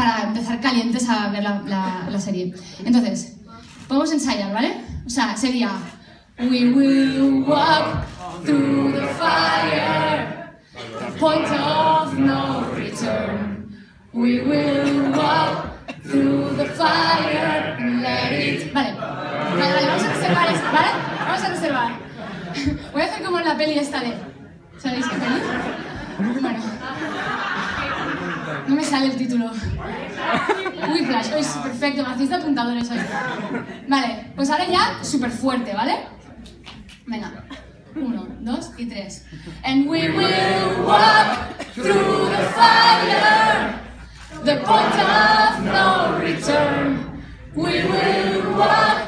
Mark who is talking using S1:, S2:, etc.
S1: para empezar calientes a ver la serie. Entonces, podemos ensayar, ¿vale? O sea, sería We will walk through the fire, the point of no return. We will walk through the fire and let it... Vale, vamos a reservar esto, ¿vale? Vamos a reservar. Voy a hacer como en la peli esta de... ¿Sabéis qué peli? Bueno. No me sale el título. Whiplash, hoy es perfecto, me hacéis de apuntadores hoy. Vale, pues ahora ya súper fuerte, ¿vale? Venga. 1, 2 y 3. And we will walk through the fire, the point of no return. We will walk